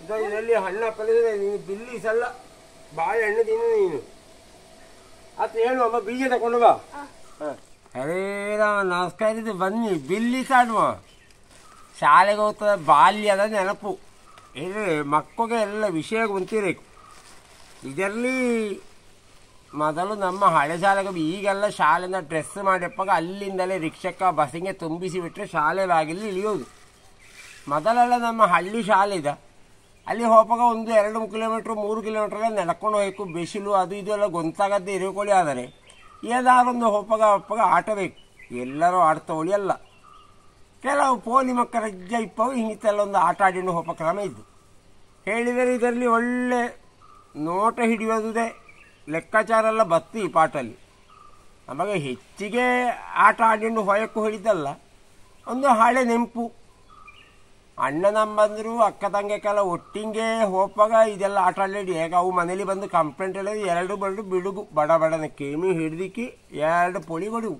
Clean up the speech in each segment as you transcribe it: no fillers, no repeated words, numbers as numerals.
ಇದರಲ್ಲಿ ಹಣ್ಣು ಪಡೆದರೆ ನೀನು ಬಿಲ್ಲಿ ಸಲ್ಲ ಬಾಳೆಹಣ್ಣು ತಿನ್ನು ನೀನು ಅಂತ ಹೇಳು. ಅಮ್ಮ ಬೀಜ ತಗೊಂಡು ಬಾ. ಅರೇ ನಮಸ್ಕಾರ, ಬನ್ನಿ ಬಿಲ್ಲಿ ಸಾಡುವ. ಶಾಲೆಗೆ ಹೋಗ್ತದೆ, ಬಾಲ್ಯದ ನೆನಪು. ಹೇಳಿ ಮಕ್ಕಳಿಗೆ ಎಲ್ಲ ವಿಷಯ ಗೊತ್ತಿರಬೇಕು. ಇದರಲ್ಲಿ ಮೊದಲು ನಮ್ಮ ಹಳೆ ಶಾಲೆಗೆ ಈಗೆಲ್ಲ ಶಾಲೆಯಿಂದ ಡ್ರೆಸ್ ಮಾಡಿಪ್ಪಾಗ ಅಲ್ಲಿಂದಲೇ ರಿಕ್ಷಕ್ಕ ಬಸ್ಸಿಗೆ ತುಂಬಿಸಿ ಬಿಟ್ಟರೆ ಶಾಲೆ ಬಾಗಿಲು ಇಳಿಯೋದು. ಮೊದಲೆಲ್ಲ ನಮ್ಮ ಹಳ್ಳಿ ಶಾಲೆ ಇದೆ, ಅಲ್ಲಿ ಹೋಗಾಗ 1-2 ಕಿಲೋಮೀಟ್ರ್ 3 ಕಿಲೋಮೀಟ್ರೆಲ್ಲ ನಡ್ಕೊಂಡು ಹೋಗ್ಬೇಕು. ಬಿಸಿಲು ಅದು ಇದು ಎಲ್ಲ ಗೊಂತಾಗದ್ದೇ ಇರೋಕೊಳ್ಳಿ. ಆದರೆ ಏನಾರೊಂದು ಹೋಗಾಗ ಆಟ ಬೇಕು. ಎಲ್ಲರೂ ಆಡ್ತವಳಿ ಅಲ್ಲ, ಕೆಲವು ಪೋಲಿ ಮಕ್ಕಳ ರಜ್ಜ ಇಪ್ಪವು ಹಿಂಗಿತ್ತೆಲ್ಲ ಒಂದು ಆಟ ಆಡಿಕೊಂಡು ಹೋಗೋ ಕ್ರಮ ಇದ್ದು. ಹೇಳಿದರೆ ಇದರಲ್ಲಿ ಒಳ್ಳೆ ನೋಟ ಹಿಡಿಯೋದೇ ಲೆಕ್ಕಾಚಾರ ಎಲ್ಲ ಬತ್ತಿ ಈ ಪಾಠಲ್ಲಿ. ನಮಗೆ ಹೆಚ್ಚಿಗೆ ಆಟ ಆಡಿಕೊಂಡು ಹೊಯಕ್ಕೂ ಹೇಳಿದ್ದಲ್ಲ, ಒಂದು ಹಳೆ ನೆನಪು. ಅಣ್ಣ ನಮ್ಮಂದರು ಅಕ್ಕ ತಂಗಕ್ಕೆಲ್ಲ ಒಟ್ಟಿಗೆ ಹೋಗುವಾಗ ಇದೆಲ್ಲ ಆಟ ಆಡಿ ಹೇಗ ಅವು ಮನೇಲಿ ಬಂದು ಕಂಪ್ಲೇಂಟ್ ಹೇಳಿದ್ರೆ 2 ಬಡ್ಡು ಬಿಡುಗು ಬಡ ಬಡನ ಕೇಮಿ ಹಿಡ್ದಿಕ್ಕಿ 2 ಪೊಳಿ ಕೊಡುವು.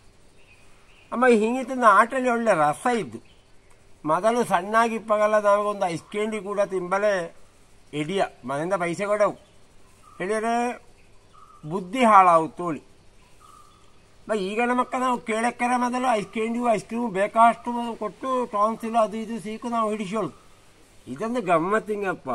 ಅಮ್ಮ ಹಿಂಗಿತ್ತಿನ ಆಟಲ್ಲಿ ಒಳ್ಳೆ ರಸ ಇದ್ದು. ಮೊದಲು ಸಣ್ಣಾಗಿಪ್ಪಾಗಲ್ಲ ನಾವೊಂದು ಐಸ್ ಕ್ಯಾಂಡಿ ಕೂಡ ತಿಂಬಲೇ ಎಡಿಯ ಮನೆಯಿಂದ ಪೈಸೆ ಕೊಡವು. ಹೇಳಿದರೆ ಬುದ್ಧಿ ಹಾಳಾವು ತೋಳಿ. ಈಗಿನ ಮಕ್ಕ ನಾವು ಕೇಳಕ್ಕರೆ ಮೊದಲು ಐಸ್ ಕ್ರೀಮು ಬೇಕಾಷ್ಟು ಕೊಟ್ಟು ಟಾನ್ಸಿಲ್ ಅದು ಇದು ಸೀಕು ನಾವು ಹಿಡಿಸೋಳು. ಇದೊಂದು ಗಮ್ಮತ್ತಿಂಗಪ್ಪ.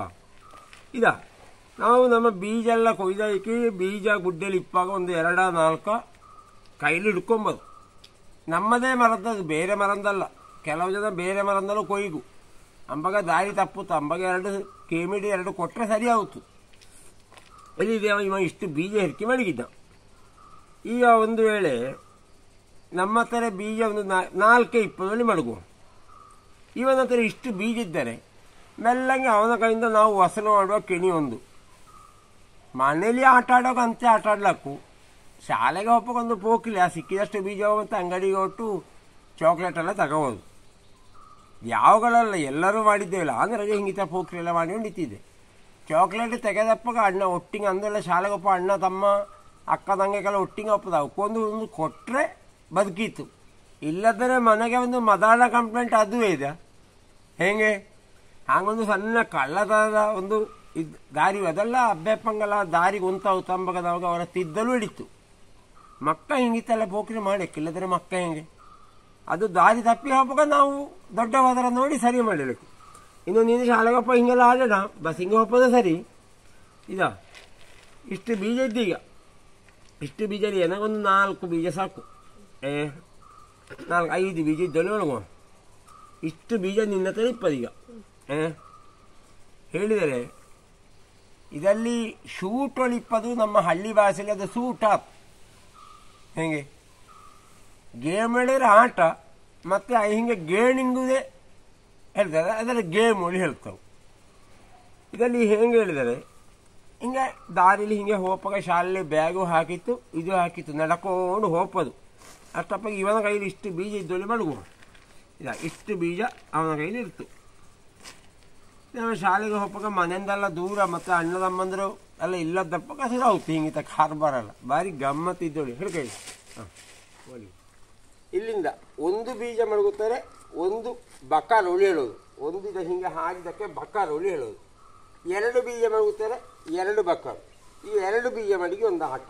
ನಾವು ನಮ್ಮ ಬೀಜ ಎಲ್ಲ ಕೊಯ್ದಾಕಿ ಬೀಜ ಗುಡ್ಡೆಲಿ ಇಪ್ಪಾಗ 1-2-4 ಕೈಲಿ ಹಿಡ್ಕೊಂಬೋದು. ನಮ್ಮದೇ ಮರದದು, ಬೇರೆ ಮರಂದಲ್ಲ. ಕೆಲವು ಜನ ಬೇರೆ ಮರಂದಲ್ಲೂ ಕೊಯ್ಗು ಅಂಬಾಗ ದಾರಿ ತಪ್ಪುತ್ತು. ಅಂಬಾಗ 2 ಕೆಮಿಡಿ 2 ಕೊಟ್ಟರೆ ಸರಿ ಆಯಿತು. ಎಲ್ಲಿದೆ ಇವ ಇಷ್ಟು ಬೀಜ ಹೆರ್ಕಿ ಮಡಗಿದ್ದ. ಈಗ ಒಂದು ವೇಳೆ ನಮ್ಮ ಹತ್ರ ಬೀಜ ಒಂದು 4-20 ಮಡಗುವ. ಇವನ ಹತ್ರ ಇಷ್ಟು ಬೀಜ ಇದ್ದರೆ ಮೆಲ್ಲಂಗೆ ಅವನ ಕೈಯಿಂದ ನಾವು ವಸನ ಮಾಡುವ ಕೆಣಿ ಒಂದು. ಮನೇಲಿ ಆಟ ಆಡೋಕೆ ಅಂತೆ ಆಟ ಆಡ್ಲಕ್ಕು. ಶಾಲೆಗೆ ಹೋಗೋಕೊಂದು ಪೋಕಿಲ್ಲ, ಸಿಕ್ಕಿದಷ್ಟು ಬೀಜ ಮತ್ತು ಅಂಗಡಿಗೆ ಹೊಟ್ಟು ಚಾಕ್ಲೇಟ್ ಎಲ್ಲ ತಗೋಬೋದು. ಯಾವಗಳೆಲ್ಲ ಎಲ್ಲರೂ ಮಾಡಿದ್ದೇವಿಲ್ಲ ಅಂದರೆ ಹಿಂಗಿತ ಪೋಕ್ರಿ ಎಲ್ಲ ಮಾಡಿಕೊಂಡು ನಿಂತಿದ್ದೆ. ಚಾಕ್ಲೇಟ್ ತೆಗೆದಪ್ಪಾಗ ಅಣ್ಣ ಒಟ್ಟಿಗೆ ಅಂದೆಲ್ಲ ಶಾಲೆಗೆ ಒಪ್ಪ ಅಣ್ಣ ತಮ್ಮ ಅಕ್ಕ ತಂಗಕ್ಕೆಲ್ಲ ಒಟ್ಟಿಗೆ ಒಪ್ಪದ ಅವಕ್ಕೊಂದು ಕೊಟ್ಟರೆ ಬದುಕಿತ್ತು. ಇಲ್ಲದರೆ ಮನೆಗೆ ಒಂದು ಮದಾನ ಕಂಪ್ಲೇಂಟ್ ಅದು ಇದೆ. ಹೇಗೆ ಹಾಗೊಂದು ಸಣ್ಣ ಕಳ್ಳದ ಒಂದು ದಾರಿ ಅದೆಲ್ಲ ಅಬ್ಬೆಪ್ಪಂಗೆಲ್ಲ ದಾರಿಗೆ ಉಂತಾವು ತಂಬಗದವಾಗ ಅವರ ತಿದ್ದಲು ಹಿಡಿತು. ಮಕ್ಕ ಹಿಂಗಿತ್ತೆಲ್ಲ ಪೋಕ್ರಿ ಮಾಡಕ್ಕಿಲ್ಲದ್ರೆ ಮಕ್ಕ ಹೆಂಗೆ ಅದು ದಾರಿ ತಪ್ಪಿ ಹೋಗುವಾಗ ನಾವು ದೊಡ್ಡವಾದರ ನೋಡಿ ಸರಿ ಮಾಡಬೇಕು. ಇನ್ನು ನೀನು ಶಾಲೆಗಪ್ಪ ಹಿಂಗೆಲ್ಲ ಆಡೋಣ, ಬಸ್ ಹಿಂಗೆ ಹೋಗೋದು ಸರಿ. ಇಷ್ಟು ಬೀಜ ಇದ್ದೀಗ, ಇಷ್ಟು ಬೀಜಲ್ಲಿ ನನಗೊಂದು 4 ಬೀಜ ಸಾಕು. 4-5 ಬೀಜ ಇದ್ದಳು ಒಳಗುವ. ಇಷ್ಟು ಬೀಜ ನಿನ್ನ ಹತ್ರ ಇಪ್ಪದೀಗ. ಹೇಳಿದರೆ ಇದರಲ್ಲಿ ಶೂಟ್ ಒಳಿಪ್ಪದು ನಮ್ಮ ಹಳ್ಳಿ ಭಾಷೆಯಲ್ಲಿ ಅದು ಸೂಟ್ ಆಪ್. ಹೇಗೆ ಗೇಮ್ ಹೇಳಿದ್ರೆ ಆಟ, ಮತ್ತು ಹಿಂಗೆ ಗೇಣಿಂಗುದೇ ಹೇಳ್ತಾರೆ, ಅದರ ಗೇಮ್ ಒಳಿ ಹೇಳ್ತಾವೆ. ಇದರಲ್ಲಿ ಹೆಂಗೆ ಹೇಳಿದರೆ ಹಿಂಗೆ ದಾರಿಲಿ ಹಿಂಗೆ ಹೋಪಾಗ ಶಾಲೆಯಲ್ಲಿ ಬ್ಯಾಗು ಹಾಕಿತ್ತು, ಇದು ಹಾಕಿತ್ತು, ನಡ್ಕೊಂಡು ಹೋಪದು. ಅಷ್ಟಪ್ಪ ಇವನ ಕೈಲಿ ಇಷ್ಟು ಬೀಜ ಇದ್ದೊಳ್ಳಿ ಮಡಗುವ. ಇಷ್ಟು ಬೀಜ ಅವನ ಕೈಲಿ ಇರ್ತು. ನಾವು ಶಾಲೆಗೆ ಹೋಪಾಗ ಮನೆಯಿಂದೆಲ್ಲ ದೂರ, ಮತ್ತು ಅಣ್ಣ ತಮ್ಮಂದರು ಎಲ್ಲ ಇಲ್ಲದಪ್ಪ ಹಸಿರು ಆಗುತ್ತೆ. ಹಿಂಗಿತ ಕಾರ್ಬಾರಲ್ಲ ಭಾರಿ ಗಮ್ಮತ್ತಿದ್ದೊಳ್ಳಿ ಹಿಡ್ಕೈ. ಇಲ್ಲಿಂದ 1 ಬೀಜ ಮಡಗುತ್ತಾರೆ, 1 ಬಕಾಲ್ ಒಳಿ ಹೇಳೋದು. 1 ಹಿಂಗೆ ಹಾಕಿದ್ದಕ್ಕೆ ಬಕಾಲ್ ಒಳಿ ಹೇಳೋದು. 2 ಬೀಜ ಮಡಗುತ್ತಾರೆ, 2 ಬಕಾಲ್. ಈ 2 ಬೀಜ ಮಡಿಗೆ ಒಂದು ಆಟ.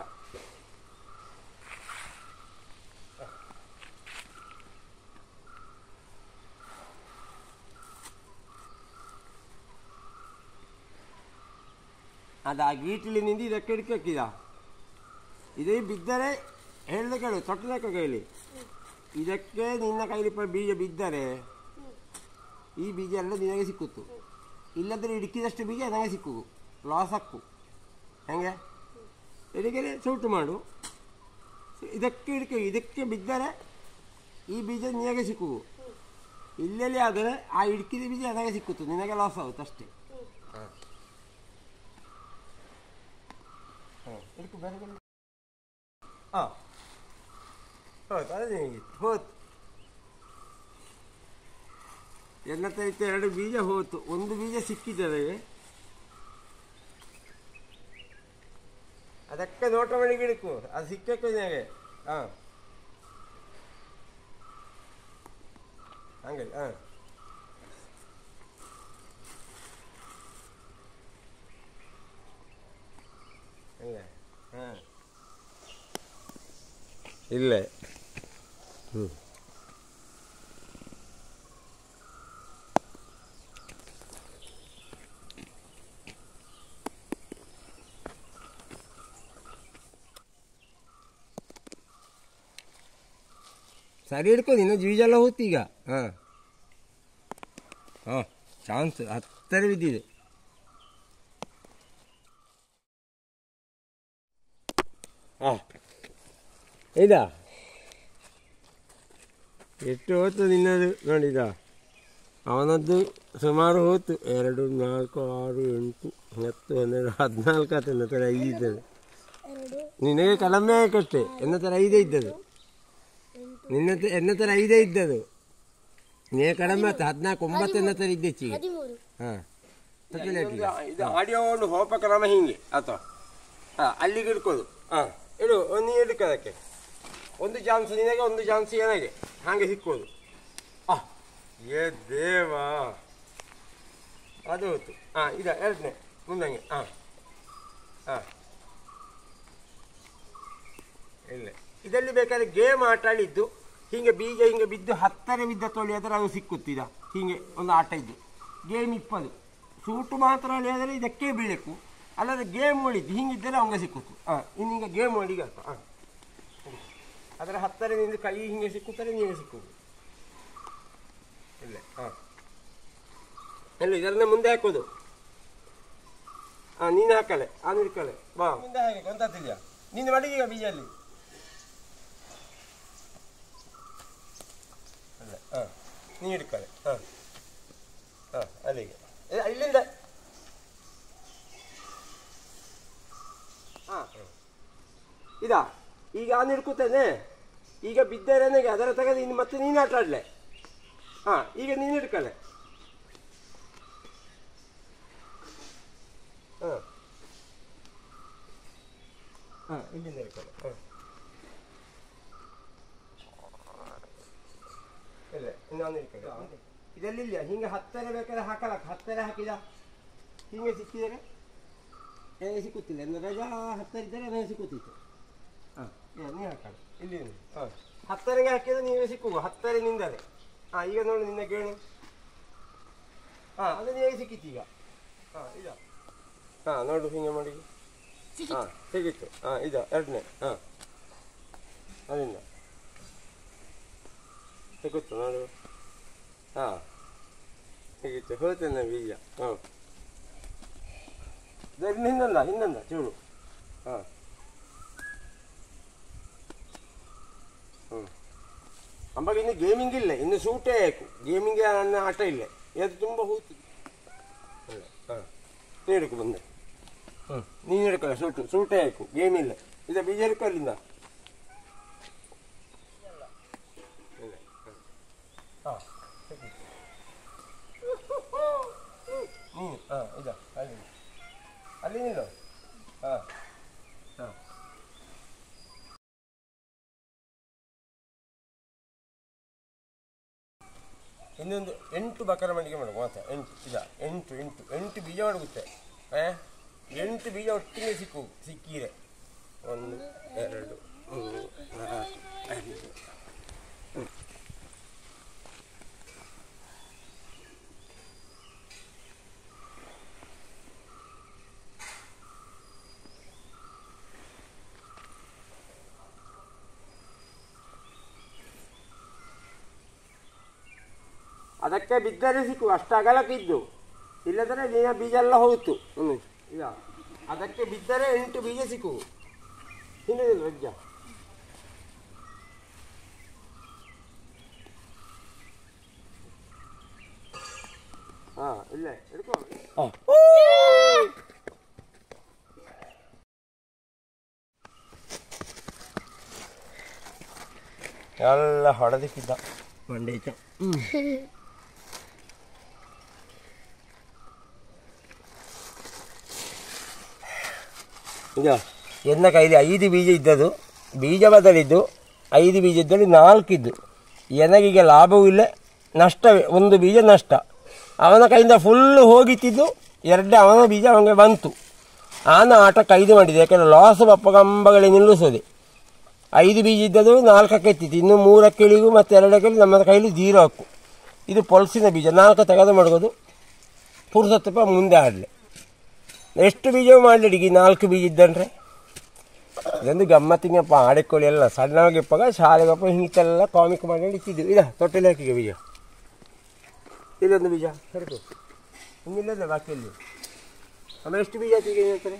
ಅದು ಆ ಗೀಟಿಲಿ ನಿಂದು ಇದಕ್ಕೆ ಹಿಡ್ಕಿದ. ಇದೇ ಬಿದ್ದರೆ ಹೇಳಿದ ಕೇಳು, ತೊಟ್ಟದಕ್ಕೆ ಕೈಲಿ ಇದಕ್ಕೆ ನಿನ್ನ ಕೈಲಿ ಬೀಜ ಬಿದ್ದರೆ ಈ ಬೀಜ ಎಲ್ಲ ನಿನಗೆ ಸಿಕ್ಕುತ್ತು. ಇಲ್ಲದ್ರೆ ಹಿಡ್ಕಿದಷ್ಟು ಬೀಜ ನನಗೆ ಸಿಕ್ಕು, ಲಾಸ್ ಹಾಕು. ಹೆಂಗೆ ಇದಕ್ಕೆ ಸೌಟು ಮಾಡು. ಇದಕ್ಕೆ ಇದಕ್ಕೆ ಬಿದ್ದರೆ ಈ ಬೀಜ ನಿನಗೆ ಸಿಕ್ಕು. ಇಲ್ಲೆಲ್ಲಿ ಆದರೆ ಆ ಹಿಡ್ಕಿದ ಬೀಜ ನನಗೆ ಸಿಕ್ಕುತ್ತು, ನಿನಗೆ ಲಾಸ್ ಆಗುತ್ತೆ ಅಷ್ಟೇ. ಹೋತು ಎಲ್ಲ ತರಿತ 2 ಬೀಜ ಹೋತು. 1 ಬೀಜ ಸಿಕ್ಕಿದ್ದಾರೆ, ಅದಕ್ಕೆ ನೋಟ ಮಾಡಿ ಗಿಡಕು ಅದು ಸಿಕ್ಕಕ್ಕೆ ನನಗೆ. ಹಂಗೆ ಇಲ್ಲೇ ಸರಿ ಹಿಡ್ಕೊ ಇನ್ನು ಜೀಜೆಲ್ಲ ಹೋಗ್ತು ಈಗ. ಹಾಂ ಹಾಂ ಚಾನ್ಸ್ ಹತ್ತರ ಬಿದ್ದಿದೆ. ಹಾಂ ಇದಾ ಎಷ್ಟು ಹೋಯ್ತು ನಿನ್ನದು ನೋಡಿದ. ಅವನದ್ದು ಸುಮಾರು ಹೋಯ್ತು 2 4 6 8 10 12 14 ಆತ. ನನ್ನ ಥರ 5 ಇದ್ದದು. ನಿನಗೆ ಕಡಿಮೆ ಆಯ್ಕಷ್ಟೇ. ಎನ್ನ ಥರ 5 ಇದ್ದದು. ಎನ್ನ ಥರ 5 ಇದ್ದದು. ನೀ ಕಡಿಮೆ ಆತ 14 9 ಎನ್ನ ಥರ ಇದ್ದೆ ಹೆಚ್ಚಿಗೆ. ಹಾಂ ಇದು ಆಡಿಯೋ ಒಂದು ಹೋಪಕ್ರಮ ಹೀಗೆ ಅಥವಾ ಹಾಂ ಅಲ್ಲಿಗೆ ಹಿಡ್ಕೋದು. ಹಾಂ ಇಡು ನೀ ಹಿಡ್ಕೋದಕ್ಕೆ ಒಂದು ಚಾನ್ಸ್ ನಿನಗೆ ಒಂದು ಚಾನ್ಸ್ ಏನಾಗೆ ಹಾಗೆ ಸಿಕ್ಕೋದು. ಏ ದೇವಾ ಅದು ಹೋಯ್ತು. ಹಾಂ ಇದ ಎರಡನೇ ಮುಂದಂಗೆ. ಹಾಂ ಹಾಂ ಇಲ್ಲ ಇದರಲ್ಲಿ ಬೇಕಾದ್ರೆ ಗೇಮ್ ಆಟ ಆಡಿದ್ದು ಹೀಗೆ ಬೀಜ ಹಿಂಗೆ ಬಿದ್ದು 10 ಬಿದ್ದ ತೊಳೆಯಾದರೆ ಅದು ಸಿಕ್ಕುತ್ತಿದ. ಹೀಗೆ ಒಂದು ಆಟ ಇದ್ದು ಗೇಮ್ 20 ಸೂಟು ಮಾತ್ರ ಅಳಿಯಾದರೆ ಇದಕ್ಕೆ ಬೀಳಬೇಕು. ಅಲ್ಲದೆ ಗೇಮ್ ಹೊಡಿದ್ದು ಹಿಂಗಿದ್ದರೆ ಅವಂಗೆ ಸಿಕ್ಕುತ್ತು. ಹಾಂ ಇನ್ನು ಹಿಂಗೆ ಗೇಮ್ ಹೊಡಿಗೆ ಅರ್ಥ. ಹಾಂ ಅದರ 10 ನಿಂದು ಕೈ ಹಿಂಗೆ ಸಿಕ್ಕುತ್ತಾರೆ ನೀವೇ ಸಿಕ್ಕುದು ಇಲ್ಲ. ಹಾಂ ಎಲ್ಲ ಇದರನ್ನೇ ಮುಂದೆ ಹಾಕೋದು. ಹಾಂ ನೀನು ಹಾಕಲೆ ಆನು ಹಿಡ್ಕಲೆ ಬಾ ಮುಂದೆ ಹಾಗೆ ಗೊತ್ತಾಗ್ತಿದ್ಯಾ ನೀನು ಮಡಗೀಗ ಬೀಜಲ್ಲಿ ಅಲ್ಲ. ಹಾಂ ನೀನು ಹಿಡ್ಕಲೆ. ಹಾಂ ಹಾಂ ಅಲ್ಲಿಗೆ ಇಲ್ಲಿಂದ. ಹಾಂ ಇದಾ ಈಗ ನಾನು ಹಿಡ್ಕುತ್ತೇನೆ. ಈಗ ಬಿದ್ದರೆ ನನಗೆ ಅದರ ತೆಗೆದು ಇನ್ನು ಮತ್ತೆ ನೀನು ಆಟ ಆಡಲೆ. ಹಾಂ ಈಗ ನೀನು ಹಿಡ್ಕಲೆ. ಹಾಂ ಹಾಂ ಇಲ್ಲಿಂದ ಹಿಡ್ಕಲೆ. ಹಾಂ ಇಲ್ಲ ನಾನು ಹಿಡ್ಕಲೆ. ಇದಲ್ಲಿಲ್ಲ ಹಿಂಗೆ 10 ಬೇಕಾದ್ರೆ ಹಾಕಲಕ್ಕ 10 ಹಾಕಿದ ಹಿಂಗೆ ಸಿಕ್ಕಿದರೆ ನನಗೆ ಸಿಕ್ಕುತ್ತಿಲ್ಲ. ಅಂದರೆ ರಜಾ 10 ಇದ್ದರೆ ನನಗೆ ಸಿಕ್ಕುತ್ತಿತ್ತು. ಹಾಂ ನೀವು ಹಾಕಲ್ಲ ಇಲ್ಲಿ. ಹಾಂ 10ಗೆ ಹಾಕಿದರೆ ನೀವೇ ಸಿಕ್ಕುವ 10 ನಿಂದರೆ. ಹಾಂ ಈಗ ನೋಡು ನಿನ್ನ ಗೇಣು. ಹಾಂ ಅದು ನೀವೇ ಸಿಕ್ಕಿತ್ತು ಈಗ. ಹಾಂ ಇದ. ಹಾಂ ನೋಡು ಹಿಂಗೆ ಮಾಡಿ. ಹಾಂ ಸಿಕ್ಕಿತ್ತು. ಹಾಂ ಇದ ಎರಡನೇ. ಹಾಂ ಅಲ್ಲಿಂದ ಸಿಕ್ಕುತ್ತು ನೋಡು. ಹಾಂ ಸಿಕ್ಕಿತ್ತು ಹೋಗ್ತೇನೆ ಬೀಜ. ಹಾಂ ಹಿಂದಲ್ಲ ಚೂರು. ಹಾಂ ಹ್ಞೂ ಅಂಬಾಗ ಇನ್ನು ಗೇಮಿಂಗ್ ಇಲ್ಲ. ಇನ್ನು ಸೂಟೇ ಆಯ್ಕು. ಗೇಮಿಂಗ್ ನನ್ನ ಆಟ ಇಲ್ಲ. ಅದು ತುಂಬ ಹೋಗ್ತದೆ. ಹಾಂ ನೀನು ಹಿಡ್ಕೊ ಬಂದೆ. ನೀನು ಹಿಡ್ಕೊಳ್ಳ ಸೂಟೇ ಆಯ್ಕು. ಗೇಮ್ ಇಲ್ಲ. ಇದ ಬೀಜ ಹಿಡ್ಕೊ ಅಲ್ಲಿಂದ. ಹಾಂ ನೀನು ಹಾಂ ಇದ ಅಲ್ಲಿ ನಿಲ್ಲು. ಹಾಂ ಹಾಂ ಇನ್ನೊಂದು 8 ಬಕರ ಮಡಿಗೆ ಮಾಡುವ ಮಾತ್ರ. 8 ಇದ 8 ಬೀಜ ಮಡಗುತ್ತೆ. 8 ಬೀಜ ಒಟ್ಟಿಗೆ ಸಿಕ್ಕಿರೆ 1 2 3 4 5. ಅದಕ್ಕೆ ಬಿದ್ದರೆ ಸಿಕ್ಕು. ಅಷ್ಟು ಅಗಲಕ್ಕಿದ್ದು ಇಲ್ಲದ್ರೆ ನೀನು ಬೀಜ ಎಲ್ಲ ಹೋಯ್ತು. ಈಗ ಅದಕ್ಕೆ ಬಿದ್ದರೆ 8 ಬೀಜ ಸಿಕ್ಕು. ಹಿಂದಿಲ್ಲ ರಜ್ಜ. ಹಾಂ ಇಲ್ಲೇ ಹಿಡ್ಕೊ. ಎಲ್ಲ ಹೊಡೆದಿಕ್ಕಿದ್ದ ಮಂಡೇಚ. ಈಗ ಎನ್ನ ಕೈಲಿ 5 ಬೀಜ ಇದ್ದದ್ದು ಬೀಜ ಬದಲಿದ್ದು 5 ಬೀಜ ಇದ್ದಲ್ಲಿ 4 ಇದ್ದು. ನನಗೀಗ ಲಾಭವೂ ಇಲ್ಲ ನಷ್ಟವೇ. 1 ಬೀಜ ನಷ್ಟ. ಅವನ ಕೈಯಿಂದ ಫುಲ್ಲು ಹೋಗಿತ್ತಿದ್ದು 2 ಅವನ ಬೀಜ ಅವನಿಗೆ ಬಂತು. ಆನ ಆಟ ಕೈದು ಮಾಡಿದೆ. ಯಾಕೆಂದರೆ ಲಾಸ್ ಬಪ್ಪಗಂಬಗಳೇ ನಿಲ್ಲಿಸೋದೆ. 5 ಬೀಜ ಇದ್ದದು 4ಕ್ಕೆ ಎತ್ತಿತ್ತು, ಇನ್ನು 3ಕ್ಕೆ ಇಳಿಗು ಮತ್ತು 2ಕ್ಕೆ ನಮ್ಮ ಕೈಲಿ 0 ಹಾಕು. ಇದು ಪೊಲ್ಸಿನ ಬೀಜ. 4 ತೆಗೆದು ಮಡಗೋದು ಪುರುಸತ್ತಪ್ಪ ಮುಂದೆ ಆಡಲಿ. ಎಷ್ಟು ಬೀಜವೂ ಮಾಡಲಿ ಈಗ 4 ಬೀಜ ಇದ್ದಂಡ್ರೆ ಇದೊಂದು ಗಮ್ಮತ್ತಿಂಗಪ್ಪ. ಆಡಿಕೊಳ್ಳಿ ಎಲ್ಲ ಸಣ್ಣವಾಗಿಪ್ಪಾಗ ಶಾಲೆಗಪ್ಪ ಹಿಂಗೆಲ್ಲ ಕಾಮಿಕ್ ಮಾಡಿ ಇಟ್ಟಿದ್ದು. ಇದ ತೊಟ್ಟೆಲಿ ಹಾಕಿಗೆ ಬೀಜ, ಇಲ್ಲೊಂದು ಬೀಜ ಸರಿತು ಹಿಂಗಿಲ್ಲದೆ ಬಾಕಿಯಲ್ಲಿ. ಆಮೇಲೆ ಎಷ್ಟು ಬೀಜ ಆಯ್ತು ಈಗ ಹೇಳ್ತಾರೆ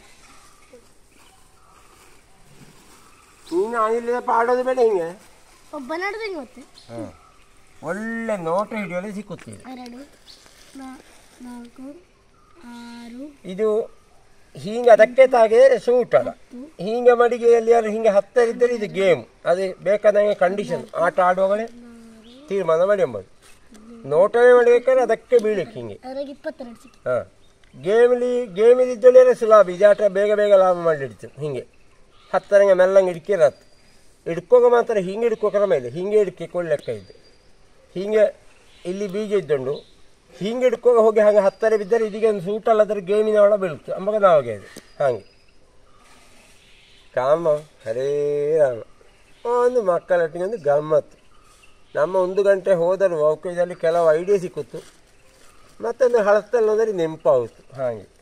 ನೀನು ಆಗಿಲ್ಲದಪ್ಪ. ಆಡೋದು ಬೇಡ ಹಿಂಗೆ ಹಾಂ ಒಳ್ಳೆ ನೋಟ ಹಿಡಿಯೋದು ಸಿಕ್ಕುತ್ತೀವಿ. ಇದು ಹೀಗೆ ಅದಕ್ಕೆ ತಾಗಿದರೆ ಸೂಟ್ ಅಲ್ಲ. ಹೀಗೆ ಮಡಿಗೆಯಲ್ಲಿ ಯಾರು ಹಿಂಗೆ ಹತ್ತರಿದ್ದರೆ ಇದು ಗೇಮ್. ಅದು ಬೇಕಾದಂಗೆ ಕಂಡೀಷನ್ ಆಟ ಆಡುವಾಗಲೇ ತೀರ್ಮಾನ ಮಾಡಿ ಎಂಬುದು. ನೋಟವೇ ಮಾಡಬೇಕಾದ್ರೆ ಅದಕ್ಕೆ ಬೀಳಕ್ಕೆ ಹಿಂಗೆ. ಹಾಂ ಗೇಮಿಲಿದ್ದೊಳ್ಳೆ ಸುಲಭ. ಇದಾಟ ಬೇಗ ಬೇಗ ಲಾಭ ಮಾಡಿಡ್ತೀವಿ. ಹಿಂಗೆ ಹತ್ತರಂಗೆ ಮೆಲ್ಲಂಗೆ ಹಿಡ್ಕಿರತ್ತೆ. ಹಿಡ್ಕೋಗ ಮಾತ್ರ ಹಿಂಗೆ ಹಿಡ್ಕೋ ಕ್ರಮ ಇದೆ. ಹಿಂಗೆ ಹಿಡ್ಕೊಂಡು ಲೆಕ್ಕ ಇದೆ. ಹಿಂಗೆ ಇಲ್ಲಿ ಬೀಜ ಇದ್ದುಂಡು ಹಿಂಗೆ ಹಿಡ್ಕೋಗ ಹೋಗಿ ಹಾಗೆ ಹತ್ತರ ಬಿದ್ದರೆ ಇದೀಗ ಒಂದು ಸೂಟಲ್ಲದ್ರೆ ಗೇಮಿನ ಒಳ ಬೀಳುತ್ತೆ ಅಂಬಾಗ ನಾವಾಗೆ ಅದು ಹಾಗೆ ಕಾಮ. ಹರೇ ರಾಮ. ಒಂದು ಮಕ್ಕಳೊಟ್ಟಿಗೆ ಒಂದು ಗಮ್ಮತ್ತು. ನಮ್ಮ 1 ಗಂಟೆ ಹೋದರೂ ಅವಕ್ಕೆ ಇದರಲ್ಲಿ ಕೆಲವು ಐಡಿಯಾ ಸಿಕ್ಕುತ್ತು, ಮತ್ತೊಂದು ಹಳತ್ತಲ್ಲಿ ಹೋದರೆ ನೆನಪಾಗುತ್ತೆ ಹಾಗೆ.